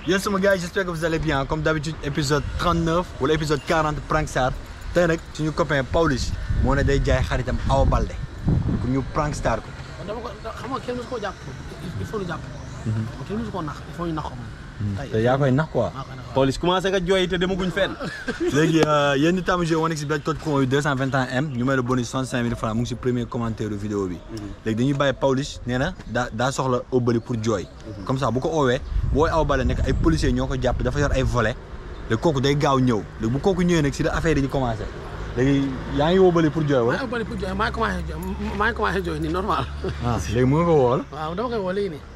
Yes, sama gars, j'espère que vous allez bien. Comme d'habitude, épisode 39 ou l'épisode 40 prank star. Tey nag suñu copain Pawlish moo ne day jaay xaritam Awa Baldé pour ñu prank star ko. dama ko xam nga kenn musu koo jàpp il faut lu jàpp. kenn musu koo nax il faut ñu nax ko moom. te yaa koy nax quoi. Pawlish commencé nga jooy te demaguñ fenn. léegi yéen ñi tàmm joué Onix Black code promo 221M ñu may la bonus 65 000 francs mu ngi si premier commentaire de vidéo bi. léegi dañuy bàyyi Pawlish nee na daa soxla Obali pour jooy. comme ça bu ko oowee booy Awa Baldé nekk ay policiers ñoo ko jàpp dafa yor ay volets léegi kooku day gaaw ñëw léegi bu kooku ñëwee nag si la affaire yi di commencé léegi yaa ngi Obali pour jooy wala. maa ngi Obali pour jooy maa ngi commencé jooy nii normal. ah léegi mën nga ko woo wala. waaw dama koy woo léegi nii.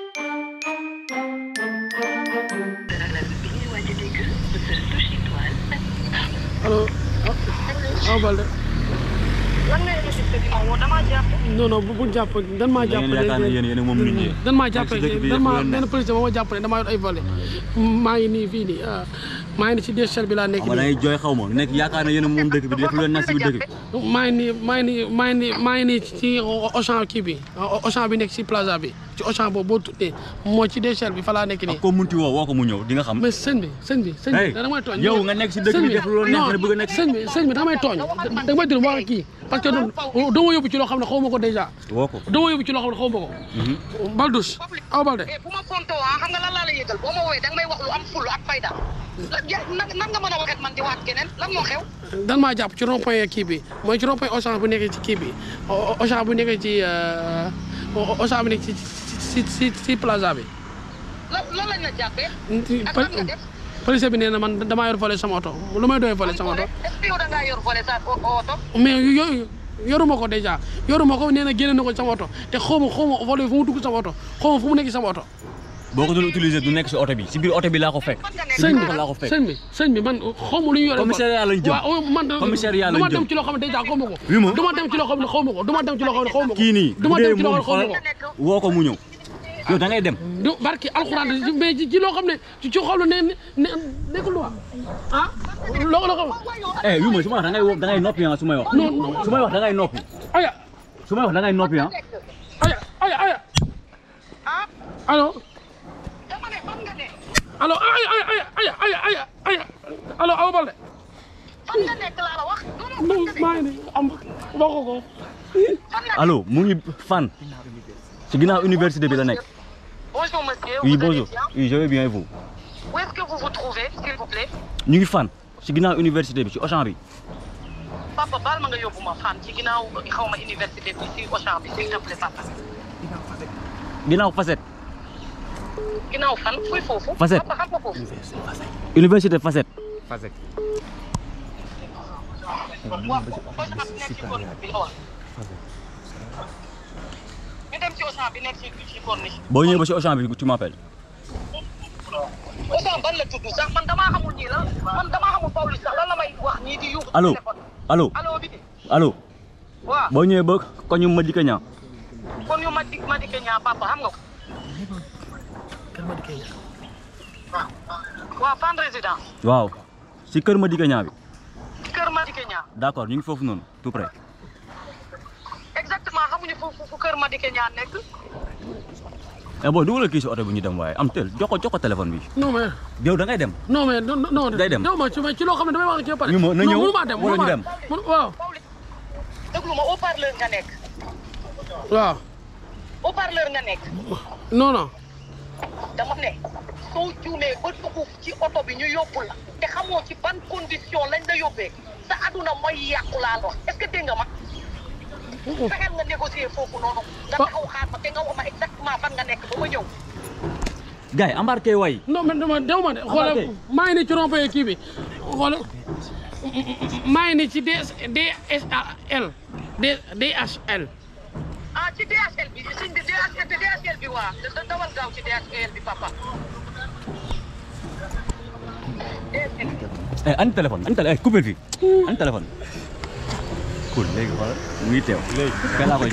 allo Awa Baldé. lan ngay insisté di ma woo damaa jàpp. non non bu jàpp dan maa jàpp dan maa jàpp dan maa benn policier moo ma jàpp ne damaa yor ay volets maa ngi nii fii nii maa ngi nii ci DSL bi laa nekk nii. da ngay jooy xaw ma nekk yaakaar na yéen a moom dëkk bi di def lu leen nas bi dëkk bi. maa ngi nii ci Auchan kii bi Auchan bi nekk ci plaza bi ci Auchan boobu boo tuddee moo ci DSL bi fa laa nekk nii. ak ko munti woo ko mu ñëw di nga xam. mais sëñ bi da may tooñ. yow nga nekk ci dëkk bi def lu neex nga bëgg a nekk. sëñ bi da may tooñ da may déglu wax kii parce que doo ma yóbbu ci loo xam ne xaw ma ko déjà. woo ko doo ma yóbbu ci loo xam ne xaw ma ko. Baldouche Awa Baldé. bu ma fontoo xam nga lan laa la yëgal boo ma woowee danga may wax lu am ful ak fayda nan nga mën a waxee man di waat keneen lan moo xew. dan maa jàpp ci rond point kii bi mooy ci rond point Auchan bu nekkee ci kii bi Auchan bu nekkee ci Auchan bu nekk ci plaza bi. lan lañ la jàppee. ak lan nga def. police bi nee na man damaa yor volet sama oto lu may doyee volet sama oto. est-ce que yow da ngaa yor volet sa oto. mais yooyu yoruma ko déjà yoruma ko nee na génne na ko sama oto te xaw ma volet fu mu dugg sama oto xaw ma fu mu nekk sama oto. boo ko doon utiliser du nekk si oto bi si biir oto bi laa ko fekk. sëñ bi man xaw ma lu ñu yore. commissariat lañ jëm waaw man commissariat lañ jëm duma dem ci loo xam ne déjà xaw ma ko. oui ma duma dem ci loo xam ne xaw ma ko duma dem ci loo xam ne xaw ma ko. kii nii duma dem ci loo xam ne xaw ma ko. woo ko mu ñëw yow da ngay dem. du barki alxuraan mais ci loo xam ne ci xaw la ne nekkul lu ah loo xam. oui ma su ma wax da ngay noppi ah su may wax. non su may wax da ngay noppi. aya su may wax da ngay noppi ah. aya allo. allo allo Awa Baldé. fan nga nekk laa la wax. maa ngi nii am wax ko. allo mu ngi fan. ci ginnaaw université bi la nekk. Bonjour monsieur. oui bonjour oui je vais bien et vous. Où est-ce que vous vous trouvez s'il vous plaît. ñu ngi fan ci ginnaaw université bi ci Auchan bi. papa baal ma nga yóbbu ma fan ci ginnaaw xaw ma université bi ci Auchan bi s'il te plaît papa. ginnaaw Facette. ginnaaw fan fuy foofu. Facette papa xam nga foofu. université Facette. waaw Auchan bi nekk ci corniche bi la wax. ñu dem ci Auchan bi nekk ci corniche. boo ñëwee ba ci Auchan bi tu m'appelles. Auchan ban la tudd sax man damaa xamul nii lan man damaa xamul Pawlish sax lan la may wax nii di yuuxu. allo allo allo. waaw boo ñëwee ba ko ñu Madické Niang. kon ñu Madické Niang papa xam nga ko. waaw fan résidence. waaw si kër Madické Niang bi. kër Madické Niang. d'accord ñu ngi foofu noonu tout près. exactement xamuñu fu kër Madické Niang nekk. booy dugalal kii si oto bi ñu dem waaye am tel jox ko téléphone bi. non mais. yow da ngay dem. non mais non. day dem non ci loo xam ne damay wax ci ba pare. na ñëw mënuma dem wala ñu dem. waaw. déglu ma haut-parleur nga nekk. waaw. haut-parleur nga nekk. non. dama ne soo juumee ba dugg ci oto bi ñu yóbbu la te xamoo ci ban condition lañ la yóbbee sa aduna mooy yàqu laa wax est-ce que dégg nga ma. fexeel nga négocier foofu noonu. nga taxaw xaar ma te nga wax ma exactement fan nga nekk ba ma ñëw. gars yi embarqué way. non mais dama de xoolal maa ngi nii ci rond-point kii bi xoolal maa ngi nii ci DSL. ah ci DHL bi sëñ bi DHL bi waa dawal gaaw ci DHL bi papa. ani téléphone coupé fii ani téléphone. cool léegi xoolal mu ngi teew. léegi kenn laa koy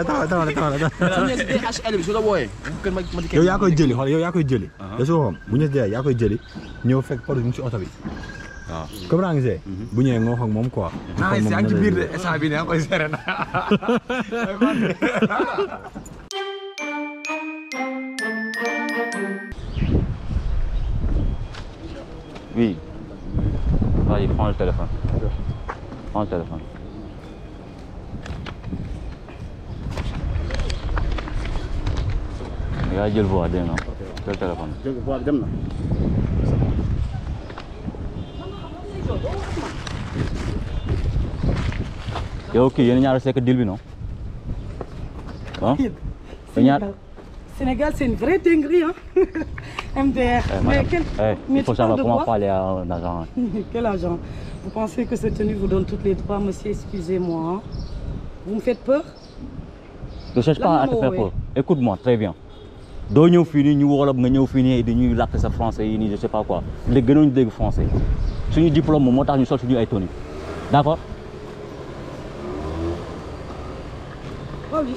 taxaw bi su la wooyee. yow yaa koy jëli xool yow yaa koy jëli. da su waxoon bu ñu yaa koy jëli ñëw fekk Pawlish mu ci oto bi. waaw comme raa ngi see. bu ñëwee nga wax ak moom quoi. naa ngi si ak ci biir de instant bii ne koy seere na. Oui. Vas-y, prends le téléphone. Prends le téléphone. Yaa jël voix dégg nga jël téléphone. jël voix dem na. yow kii yéen ñaar sekk deal bi non ah. Sénégal, c'est une vraie dinguerie, hein. MDR. Mais il faut savoir comment parler à un agent. Quel agent? Vous pensez que cette tenue vous donne tous les droits, monsieur? Excusez-moi. Hein. Vous me faites peur? Ne cherche pas à te faire peur. Écoute-moi très bien. doo ñëw fii nii ñu wolof nga ñëw fii nii dañuy làkk sa français yi nii je sais pas quoi léegi gënoon ñu dégg français suñu diplôme moom moo tax ñu sol suñu ay tenue d'accord. Oui.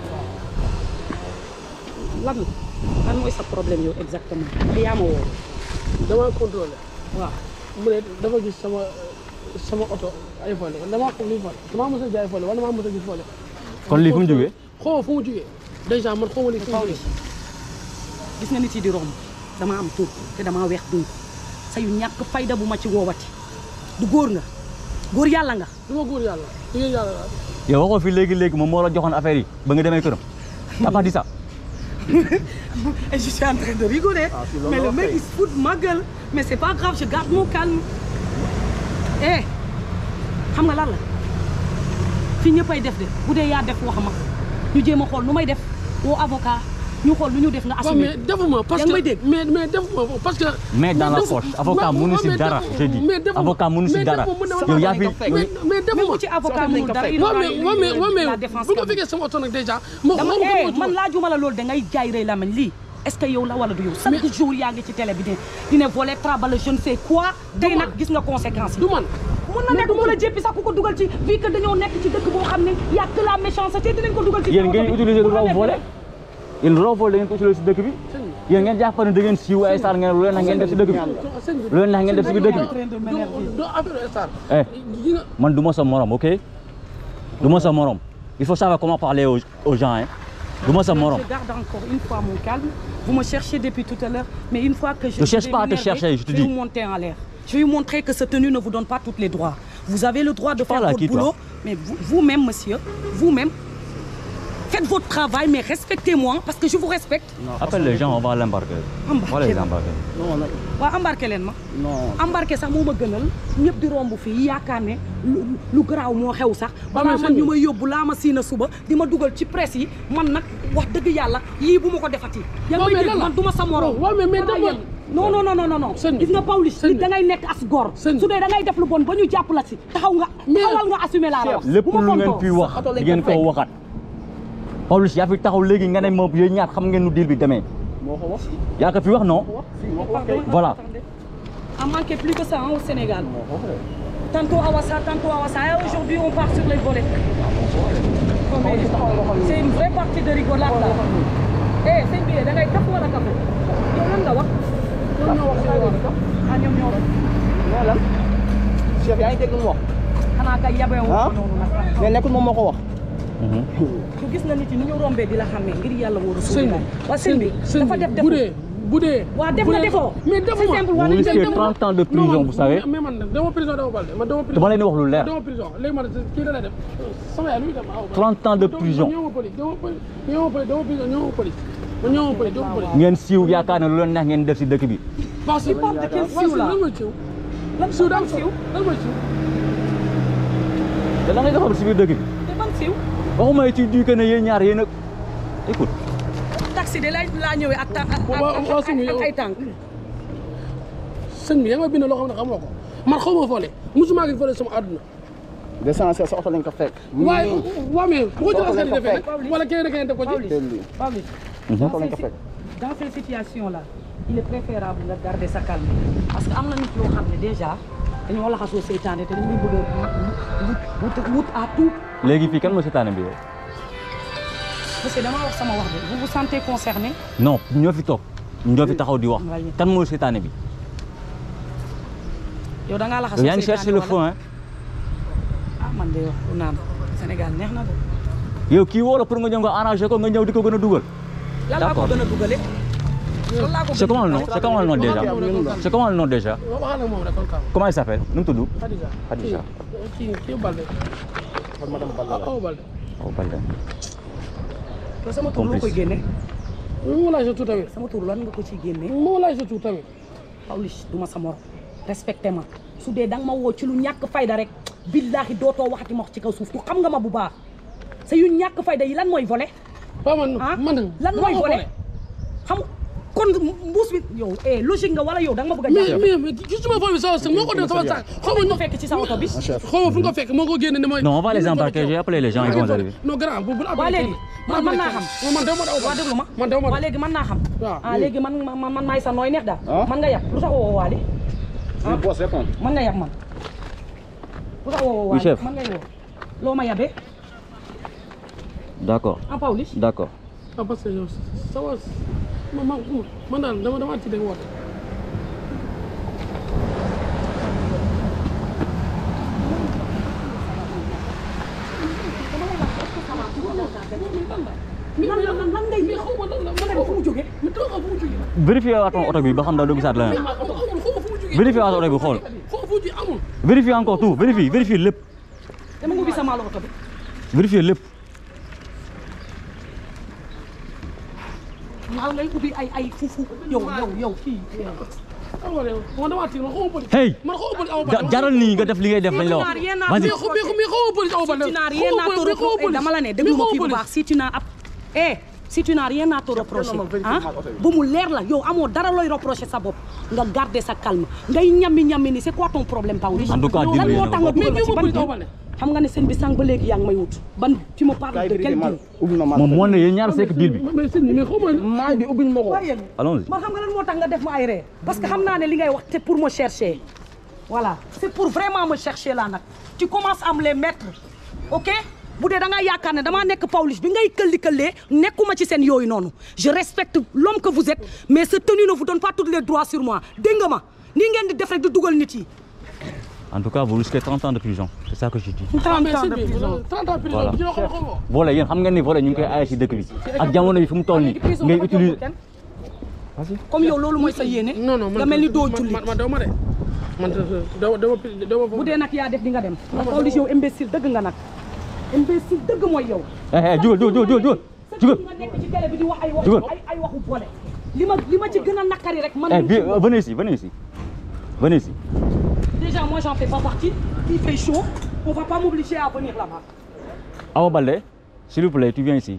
lan mooy sa problème yow exactement. yaa ma woo. damaa contrôlé. waaw mu ne dafa gis sama oto ay volé damaa xam luy volé damaa mos a jaay volé wala damaa mos a gis volé. kon lii fu mu jógee. xaw ma fu mu jógee déjà man xaw ma lii fu mu jógee. gis nga nit yi di romb dama am tur te damaa weex duñ sa yu ñàkk fayda bu ma ci woowati du góor nga góor yàlla nga. du ma góor yàlla jigéen yàlla la. yow waxoo fi léegi moom moo la joxoon affaire yi ba nga demee këram. t'as pas dit ça. Et je suis en train de rigoler. Mais le mec il se fout de ma gueule. Mais c'est pas grave, je garde mon calme. Eh, xam nga lan la fii ñëppay def de bu dee yaa def wax ma ñu jéem a xool nu may def woo avocat ñu xool lu ñu def nga assumer. mais defuma parce que mais defuma parce que. mais dans la poche avocat mënu si dara je dis avocat mënu si dara yow yaa fi. mais defuma ci avocat mënu dara mais bu ko fekkee sama oto nag déjà. man laajuma la loolu da ngay jaay rëy la mañ lii est-ce que yow la wala du yow. chaque jour yaa ngi ci télé bi dina voler travail je ne sais quoi. tey nag gis nga conséquences yi. du man. mun na nekk ku la jéppi sax ku ko dugal ci vu que dañoo nekk ci dëkk boo xam ne y a que la méchanceté dinañ ko dugal ci. yéen ngeen utiliser lu raw volé yéen raw volé ngeen ko utiliser si dëkk bi yéen ngeen jàpp ne da ngeen siiw ay star ngeen lu leen neex ngeen def si dëkk bi lu leen neex ngeen def si biir dëkk bi. man du ma sa morom ok du ma sa morom il faut savoir comment parler aux gens hein. du ma sa morom. Je garde encore une fois mon calme. Vous me cherchez depuis tout à l'heure, mais une fois que je ne cherche pas à te chercher, je te dis. Je vais vous monter en l'air. Je vais vous montrer que cette tenue ne vous donne pas tous les droits. Vous avez le droit de faire votre boulot, mais vous-même, monsieur, vous-même, faites votre travail, mais respectez-moi, parce que je vous respecte. Appelle les gens, on va l'embarquer. On va les embarquer. Non, embarquer leen ma. Non. Embarquer sax moo ma gënal ñëpp di romb fii yaakaar ne lu garaaw moo xew sax. balaa man ñu may yóbbu laa ma siina suba di ma dugal ci presse yi man nag wax dëgg yàlla yii bu ma ko defati. yaa ngi may dégg man du ma sa morom. non. gis nga Pawlish nit da ngay nekk as góor. su dee da ngay def lu bon ba ñu jàpp la si taxawal nga assumer laa la wax. lépp lu ngeen fi wax di ngeen ko waxaat. Pawlish yaa fi taxaw léegi nga ne moom yéen ñaar xam ngeen nu deal bi demee. moo ko wax. yaa ko fi wax non. voilà. En manquait plus que ça hein, au Sénégal. Tantôt Awassa, et aujourd'hui on part sur les volets. C'est une vraie partie de rigolade là. Eh, c'est bien, da ngay def wala café. Yow lan nga wax? ñoom lan chef yaa ngi dégg lu mu wax. xanaa kay yabe wu noonu nag. mais nekkul moom moo ko wax. ku gis nga nit ñi ni ñu rombee di la xàmmee ngir yàlla wóoru suuf. waa sëñ bi dafa def bu dee waaw def na defoo. mais defuma vous risquez 30 ans de prison vous savez. mais man dama prison dama balde man dama prison. dama leen di wax lu leer. dama prison léegi man kii da lay def sama yaay lu muy def 30 ans de prison. ngeen siiw yaakaar ne lu leen neex ngeen def si dëkk bi. parce que de quel siiw la lan siiw daal siiw lan mooy siiw. te da ngay defal si biir dëkk bi. te ban siiw. waxuma ci du que ne yéen ñaar yéen a écoute. taxi de laa ñëwee ak ay tànk. sëñ bi yaa ngi bind loo xam ne xamoo ko man xaw ma fole musuma gis fole sama àdduna. l'essentiel sa oto lañ ko fekk. waaye mais bu ko jëlee askan wi defee nag wala keneen def ko ci. Pawlish dans ces situations là il est préférable nga garder sa calme parce que am na nit yoo xam ne déjà dañoo laxasoo seytaane te dañuy bëgg a wut à tout. léegi fii kan mooy seytaane bi yow. monsieur dama wax sama wax de vous vous sentez concerné. non ñoo fi toog ñoo fi taxaw di wax. kan mooy seytaane bi. yow da ngaa laxasoo seytaane yaa ngi chercher le fond hein. ah man de wax lu naan Sénégal neex na de. yow kii woo la pour nga ñëw nga arrangé ko nga ñëw di ko gën a dugal. lan laa ko gën a dugalee. C'est comment le nom? C'est comment le nom déjà? C'est comment le nom déjà? Comment il s'appelle? Nous tout. Khadija. Qui Balde. Oh Balde. Oh Balde. sama tur loo koy génne. Mo laaj sa tur tamit. sama tur lan nga ko ci génne. Mo laaj sa tur tamit. Pawlish du ma sa mor respecté ma su dee danga ma woo ci lu ñàkk fayda rek billaahi dootoo waxati ma wax ci kaw suuf tu xam nga ma bu baax sa yu ñàkk fayda yi lan mooy volé. man lan mooy volé xam kon mbuus bi yow logique nga wala yow danga ma bëgg a jàpp. mais gisuma foofu sa sac moo ko def sama sac. xaw ma fekk ci sa oto bi. xaw ma fu nga ko fekk moo ko génne ne mooy. Non, on va les embarquer, j'ai appelé les gens, ils vont arriver. Non grand bu waa léegi man mën naa xam. man dama daw waa déglu ma. man dama waa léegi mën naa xam. waaw léegi man maay sa nooy neex daal. man nga yab lu tax woo Waly. man nga yab man. lu tax woo Waly chef. man ngay woo. loo ma yabee. D'accord. en Pawlish. D'accord. parce que yow sa was man daal dama tiit woote. Vérifiez waat oto bi ba xam daal doo gisaat leneen. Vérifiez waat oto bi xool. Vérifiez encore tout, vérifiez lépp. dama nga ubbi sa maalo oto bi. Vérifiez lépp. waaw ngay ubbi ay fufu yow kii. Hey jaral nii nga def li ngay def lañ la wax. Vas-y. dama la ne déglu ma fii bu baax si tu n'as si tu n'as rien à te reprocher bu mu leer la yow amoo dara looy reprocher sa bopp nga garder sa calme ngay ñammi ni c'est quoi ton problème Pawlish. En tout cas lan moo tax nga dugal ma ci ban deal xam nga ne seen bi sànq ba léegi yaa ngi may wut ban tu me parles de quel deal. moom moo ne yéen ñaar sekk deal bi. maa bi ubbiñ ma ko. Allons-y. man xam nga lan moo tax nga def ma ay ree parce que xam naa ne li ngay wax c'est pour me chercher voilà c'est pour vraiment me chercher là nag tu commences à me les mettre ok bu dee da ngaa yaakaar ne damaa nekk Pawlish bi ngay këlli-këllee nekkuma ci seen yooyu noonu je respecte l'homme que vous êtes mais ce tenue ne vous donne pas tous les droits sur moi dégg nga ma nii ngeen di def rek di dugal nit yi. En tout cas, vous risquez 30 ans de prison. C'est ça que je dis. 30 ans de prison. 30 ans de prison. Voilà, yéen xam ngeen ni voilà ñu ngi koy aaye ci dëkk bi ak jamono yi fi mu toll nii ngay utiliser. Comme yow loolu mooy sa yéene. non nga mel ni doo jullit. man daw ma de man dama bu dee nag yaa def di nga dem. ndax Pawlish yow imbécile dëgg nga nag. imbécile dëgg mooy yow. jugal. nga nekk ci télé bi di wax ay waxu boole. li ma ci gën a naqari rek man. Venez ici. Déjà, moi, j'en fais pas partie. Il fait chaud. On va pas m'obliger à venir là-bas. Awa Balde, s'il vous plaît, tu viens ici.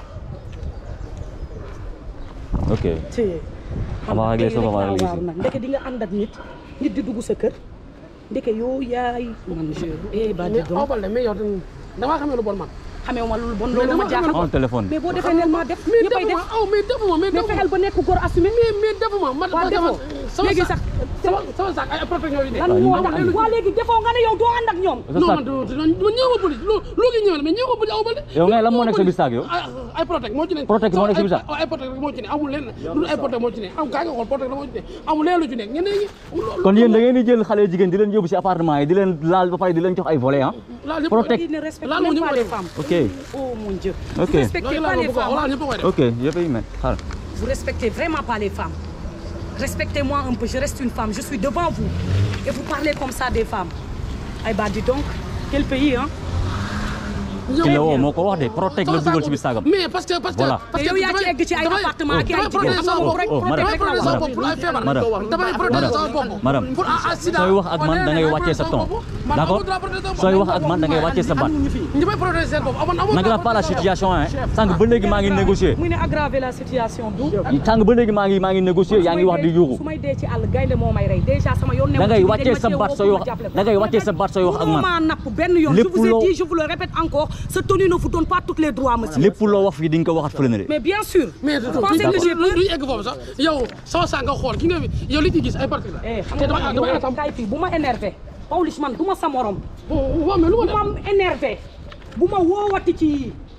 Ok. On va régler ça, ndeke di nga ànd ak nit di dugg sa kër ndeke yow yaay man je ba di Awa Balde mais yow dama xamee lu bon man. xamee ma lu bon loolu ma jaaxal en téléphone. mais boo defee nel ma def ñëppay def mais fexeel ba nekk góor assumé mais defuma man léegi sax sama sac ay protection yi lan moo tax waa léegi defoo nga ne yow doo ànd ak ñoom non man ñëw ma police loolu ñëw mais ñëw ma police Awa Balde yow ngay lan moo nekk sa biir sac yow ay protect moo ci ne protect moo nekk sa biir sac ay protect moo ci ne amul leen lu ay protect moo ci ne am kaa nga xool protect moo ci ne amul leen lu ci nekk ñeneen ñi kon yéen da ngeen di jël xale jigéen di leen yóbbu ci appartement yi di leen laal ba pare di leen jox ay volets ah protect il ne respecte même pas les femmes ok oh mon Dieu ok vous respectez pas les femmes ok je vais y mettre xaaral vous respectez vraiment pas les femmes respectez-moi un peu je reste une femme je suis devant vous et vous parlez comme ça des femmes ay bah dis donc quel pays hein ki la woo moo ko wax de protect la dugal ci biir sagam mais parce que voilà yow yaa ci egg ci ay appartement ak ay jigéen xam nga rek damay protéger sama bopp madame sooy wax ak man da ngay wàccee sa ton d'accord sooy wax ak man da ngay wàccee sa baat ñi may protéger seen bopp n'aggrave pas la situation hein sànq ba léegi maa ngi négocier muy ne aggraver la situation du sànq ba léegi maa ngi négocier yaa ngi wax di yuuxu su may dee ci àll gaynde moo may rey déjà sama yoon da ngay wàccee sa baat sooy wax da ngay wàccee sa baat sooy wax ak man ma napp benn yoon je vous ai dit je vous le répète encore ce tenue ne vous donne pas tous les droits monsieur lépp loo wax fii di nga ko waxat fële na de mais bien sûr mais pensez que j'ai peur du egg foofu sax yow sama sa nga xool ki nga yow li ci gis ay parti la te dama kay fii bu ma énervé Pawlish man du ma sa morom waaw mais lu ma bu ma énervé bu ma woowati ci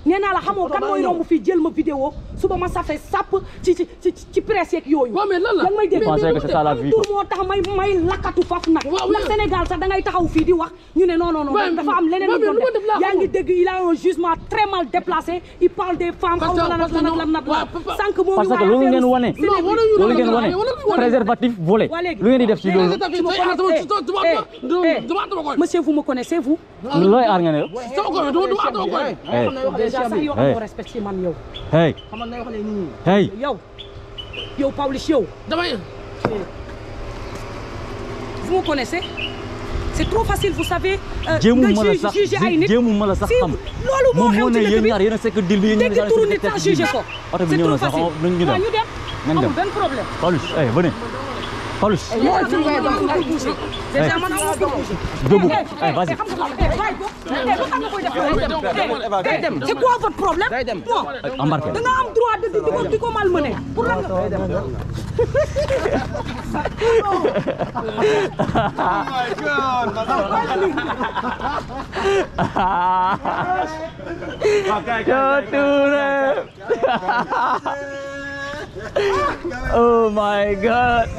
nee naa la xamoo kan mooy romb fii jël ma vidéo suba ma safee sàpp ci presse yeeg yooyu. waaw mais lan la may dégg c'est ça la vie tur moo tax may lakkatu faf nag. ndax Sénégal sax da ngay taxaw fii di wax ñu ne non dafa am leneen lu doon def yaa ngi dégg il a un jugement très mal déplacé il parle des femmes xaw ma lan sànq moo parce que loolu ngeen wane loolu ngeen wane préservatif volé lu ngeen di def ci loolu. monsieur vous me connaissez vous. looy aar nga ne la. déjà sax yow amoo respect ci man yow. yow Pawlish yow. vous me connaissez. c'est trop facile vous savez. nga juger ay nit jéemu ma la sax xam. loolu moo xew ci dëkk bi yéen a sekk dil bi yéen dégg turu nit sax juger ko. c'est trop facile waaw ñu dem amul benn problème. Pawlish venez Pawlish. déjà man amoo ko bouger. debout vas-y. c'est quoi votre problème. embarqué. da nga am droit di ko malmener pour lan nga. Oh my God.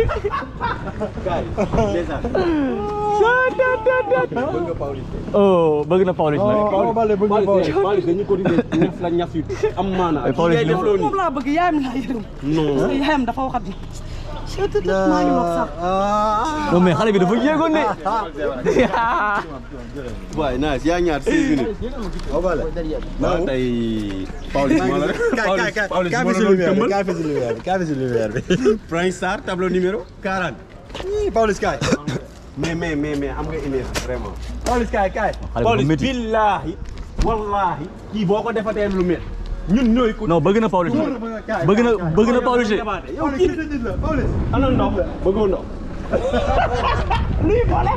Oh, bëgg na Pawlish nag. Pawlish dañu ko di ñaf la ñaf yu am maana. Pawlish moom laa bëgg yaayam laa yërëm. non yaayam dafa wax di. maa ngi wax sax. non mais xale bi dafa yéegoon ne. waaye naa yaa ñaar 6 minutes. waaw tey Pawlish moo la Pawlish moo la doon tëmbal. Kaay fi si lumière bi. Prince Sarr tableau numéro 40. Pawlish kaay. mais am nga énergie vraiment. Pawlish kaay. Pawlish billaahi wallaahi kii boo ko defatee lu mel. ñun ñooy ko. non bëgg na Pawlish bëgg na Pawlish. yow kii Pawlish ana ndox bëggoo ndox. luy volé.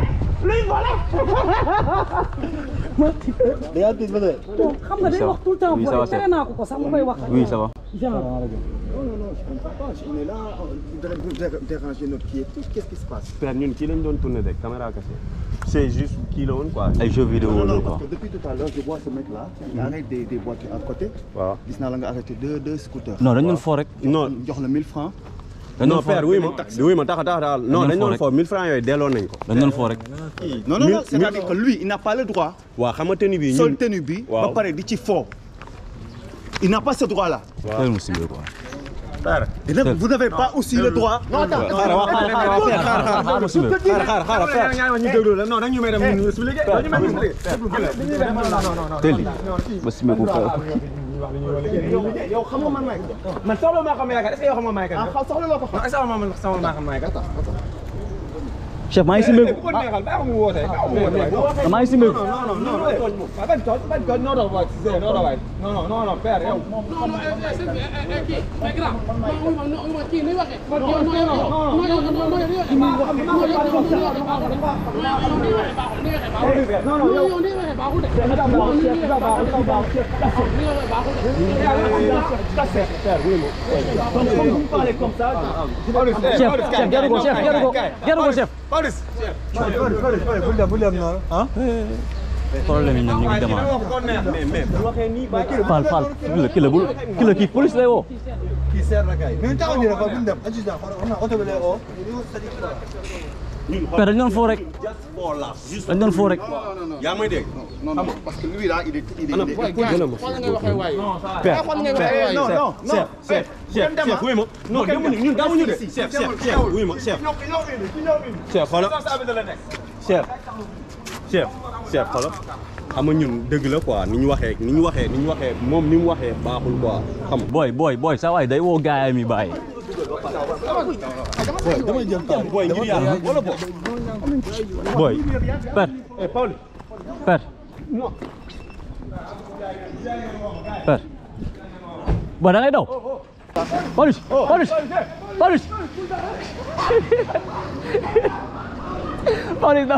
da ngaa tiit ba tey. xam nga day wax tout le temps booy tere naa ko sax mu koy wax. oui ça va. genre. Non, je ne comprends pas. On est là, on doit déranger notre qui et tout. Qu'est-ce qui se passe? Père, ñun kii lañ doon tourner rek caméra cachée. C'est juste kii la woon quoi. ay jeux vidéo Non, quoi. parce que depuis tout à l'heure, je vois ce mec-là. Il arrête des voitures à côté. waaw gis naa la nga arrêté deux scooters. non dañu doon fo rek. non jox la 1000 francs. non père wuy ma taxa non dañ doon fo 1000 francs yooyu delloo nañ ko. dañu doon fo rek. Non, c'est-à-dire que lui, il n'a pas le droit. waaw xam nga tenue bi ñun Sol tenue bi. ba pare di ci fo. Il n'a pas ce droit-là. waaw mu simé quoi. père. Vous n'avez pas aussi le droit. Non, attends. xaaral ñu déglu la non dañu may dem ñu expliquer. teel ba simé ko. yow xam nga man maay kan. man soxla maa xam yaakaar est-ce que yow xam nga maay kan. Ah, soxla loo ko xam. est-ce que man soxla maa xam maay kan. chef maa ngi simé ko. bu ko neexal baax mu woote. maa ngi simé ko. ban tool non non waay non père yow. chef. problème yi ñoom ñu ngi demande. Fall kii police lay woo. kii seer na kay. mais taxaw ñu dafa dem adjudant on a oto bi lay woo. père dañu doon foo rek. dañu doon foo rek. yaa may dégg. Non, parce que lui là, il est père chef wuy ma non demuñu ñun demuñu de chef wuy ma chef xoolal chef xoolal xam nga ñun dëgg la quoi ni ñu waxee moom ni mu waxee baaxul quoi xam nga boy saa waay day woo gaay mi bàyyi. damay jël temps boy ngir yàlla wala bo boy père père boy da ngay daw. Pawlish daw.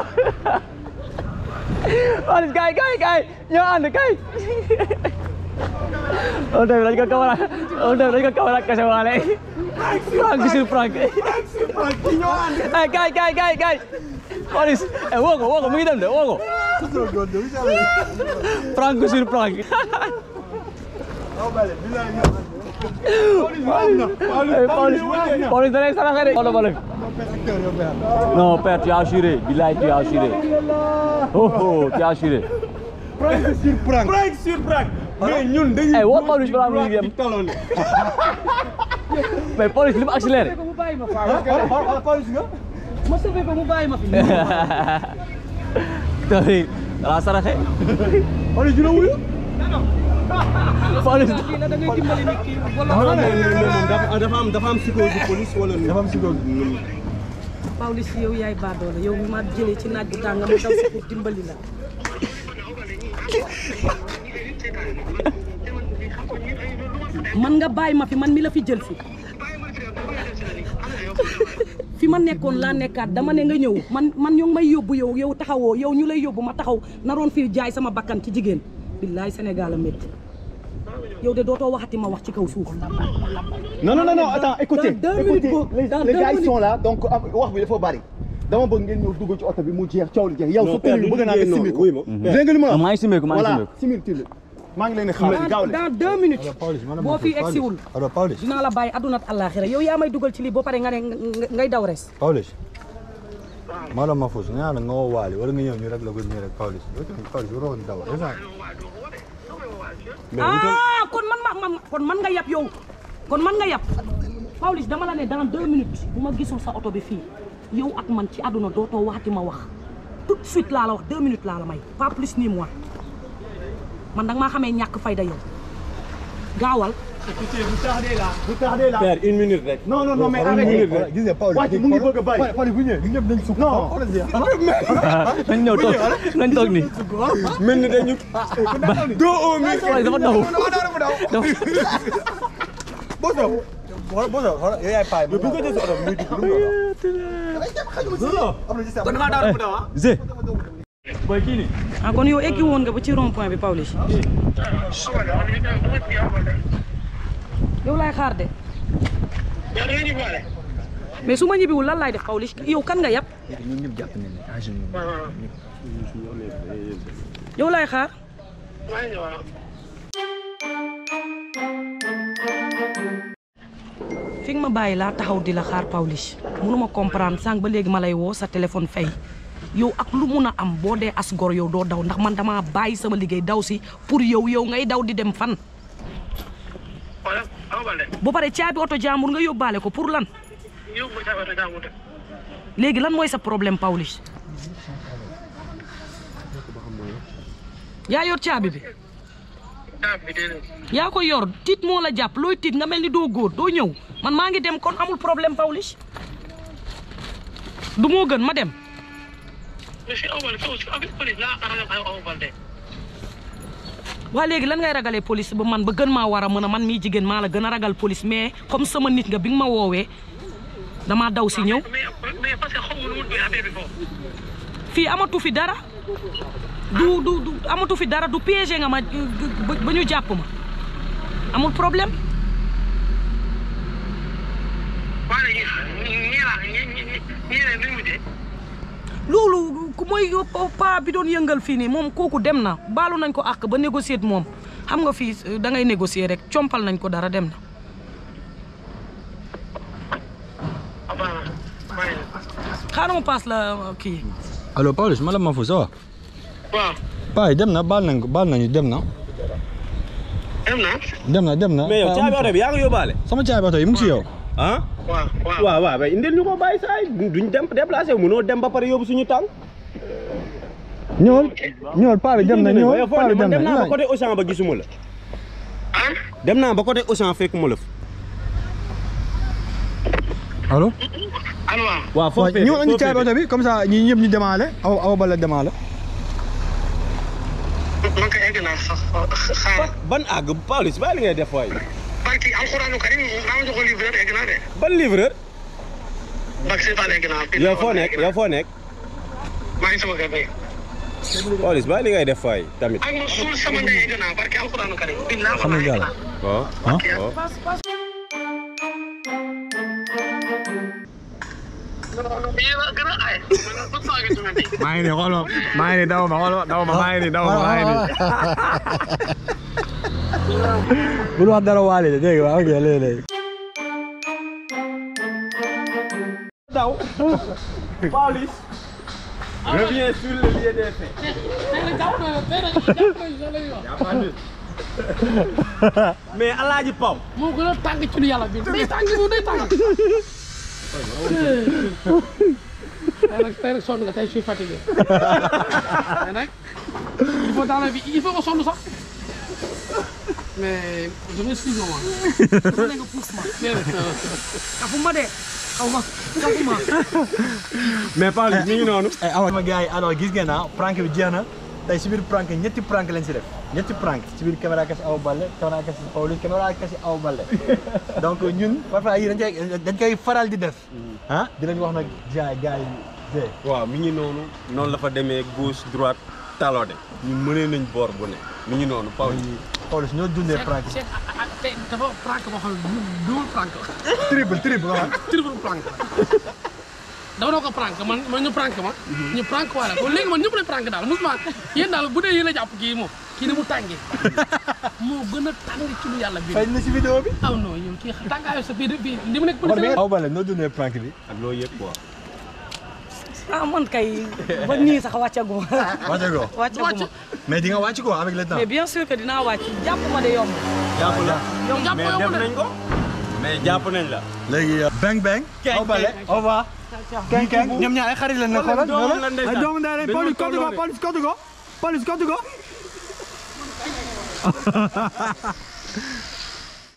Pawlish kay ñoo ànd kay. on dañ ko kamera kese waale. Frank sur Frank. Kay. Pawlish woo ko mu ngi dem de woo ko. Frank sur Frank. Paulis da lay saraxe de. Non père tu as assuré billahi tu as assuré. Oh tu as assuré. Prank sur prank. Prank sur prank. Mais ñun dañuy. Woo Paulis balaa muy dem. Mais Paulis li mu accéléré. mu bàyyi ma fa ma sauvé ko mu bàyyi ma fi Tari ala saraxe. Paulis dina wuyu. Paulis da ngay dimbali nit ki dafa am psychologie police wala dafa am psychologie. Paulis yow yaay baadoola yow mi ma jëlee ci naaj bu tàng ma daw si pour dimbali la man nga bàyyi ma fi man mi la fi jël fi ma nekkoon laa nekkaat dama ne nga ñëw man ñoo ngi may yóbbu yow taxawoo yow ñu lay yóbbu ma taxaw naroon fii jaay sama bakkan ci jigéen billaay Sénégal a métti yow de dootoo waxati ma wax ci kaw suuf. Non, attends, écoutez. Les gars ils sont là, donc wax bi dafa bari. Dama bëgg ngeen ñëw dugg ci oto bi mu jeex coow li jeex. Yow sa tënk bëgg naa nga simil ko. Dégg nga li ma wax? maa ngi simil ko Voilà, simil til. Maa ngi leen di xaar gaaw leen. Dans 2 minutes. boo fi egsiwul. alors Paulis dinaa la bàyyi àdduna ak àllaaxira yow yaa may dugal ci lii boo pare nga ne ngay daw res. Paulis madame Mafous nee naa la nga woo Waly wala nga ñëw ñu rek la ko nii rek Paulis waroo daw kon man nga yab yow kon man nga yab Paulis dama la ne dans 2 minutes bu ma gisul sa oto bi fii yow ak man ci àdduna dootoo waxati ma wax tout de suite laa la wax 2 minutes laa la may pas plus ni moins man danga maa xamee ñàkk fayda yow gaawal. Écoutez, vous tardez là. Père, 1 minute rek. Non, mais arrêtez. gis nga Paulis Wàcc mu ngi bëgg a bàyyi. Paulis bu ñëwee ñu ñëpp dañ sukk. Non. nañ ñëw toog nañ toog nii. Mel ni dañu. doo oo mi. dafa daw. Boso yow yaay paay bu ko jël oto muy dugg. Zé. Boy kii nii. kon yow eggi woon nga ba ci rond point bi Paulis. yow laay xaar de. mais su ma ñibbiwul lan laay def Paulis yow kan nga yab. ñun ñëpp jàpp nañ ne yow laay xaar. fi nga ma bàyyi laa taxaw di la xaar Paulis mënuma comprendre sànq ba léegi ma lay woo sa téléphone fay yow ak lu mun a am boo dee as gor yow doo daw ndax man dama bàyyi sama liggéey daw si pour yow ngay daw di dem fan. bu pare caabi oto jàmbur nga yóbbaale ko pour lan. léegi lan mooy sa problème Paulis. yaa yor caabi bi. yaa ko yor tiit moo la jàpp looy tiit nga mel ni doo góor doo ñëw man maa ngi dem kon amul problème Paulis. du moo gën ma dem. waa léegi lan ngay ragalee police ba man ba gën maa war a mën a man mii jigéen maa la gën a ragal police mais comme sama nit nga bi nga ma woowee damaa daw si ñëw. fii amatu fi dara du amatu fi dara du piégé nga ma ba ñu jàpp ma amul problème. loolu mooy pa bi doon yëngal fii nii moom kooku dem na baalu nañ ko àq ba négocier moom xam nga fii da ngay négocier rek compal nañ ko dara dem na. xaaral ma paas la kii. allo Paulis madame Mafous ça va. waaw. Paa yi dem na baal nañu dem na. dem na. mais yow caabi oto bi yaa ngi yóbbaale. sama caabi oto yi mu ngi si yow. ah. waaw mais indil ñu ko bàyyi saa yi duñ dem déplacé wu mënoo dem ba pare yóbbu suñu tànk. ñëwal paa bi dem na ñëwal paa bi dem na dem naa ba côté Auchan ba gisuma la. dem naa ba côté Auchan fekkuma la fa. allo. waaw foofu fekkee ñëwal andi caabi oto bi comme ça ñi ñëpp ñu demaale awa bala demaale. man kay egg naa sax xaaral. ban àgg Paulis bàyyi li ngay def waay. barki alxuraanu karim maa ma jox livreur egg naa de. ban livreur. barki seetaan egg naa. yow foo nekk. maa ngi sama kër bay. Paulis bàyyi li ngay def waay tamit. ak ma suul sama ndey egg naa barki alxuraanu karim. xam nga jàll. waaw. maa ngi nii xoolal maa ngi nii daw ma maa ngi nii. bul wax dara waale de dégg nga ok léeg-léeg. daw. Pawlish. Reviens sur le lieu des faits. mais Alaaji Paw. moo gën a tàng ci lu yàlla bi day tàng moom day tàng. tey nag sonn nga tey je suis fatigué. tey nag il faut dans la vie il faut nga sonn sax. mais je m'excuse maman. dama ne nga pousse ma. kafuma de xaw ma kafuma. mais Pawlish mi ngi noonu. ama gars yi alors gis ngeen prank bi jeex na tey si biir prank ñetti prank lañ si def ñetti prank si biir caméra kasi Awa Baldé caméra kasi Pawlish caméra kasi Awa Baldé donc ñun parfois yi dañ koy faral di def di lañ wax nag gars yi waaw mi ngi noonu noonu la fa demee gauche droite talonné ñun mënee nañ boor bu ne mi ngi noonu Pawlish ñoo dundee prank yi dafa prank boo xam ne double prank la. triple prank dama doon ko prank man ñu prank ma. ñu prank wala kon léegi man ñëpp lañ prank daal mosuma yéen daal bu dee yéen a jàpp kii moom kii ni mu tàngee moo gën a tàng ci lu yàlla bi. fay na si vidéo bi. ah non yow kii tàngaayu sa bii li mu nekk. Awa Baldé noo dundee prank bi. ak loo yëg quoi. ah man kay ba nii sax wàccaguma. wàccaguma mais di nga wàcc quoi avec le temps. mais bien sûr que dinaa wàcc jàpp ma de yomb. jàpp la jàpp mais def nañ ko. mais jàpp nañ la. léegi bang bang. Awa Baldé au revoir. Keng ñoom ñaar ay xarit lañ ne xoolal. ay doomu ndey lañ Pawlish kottu ko.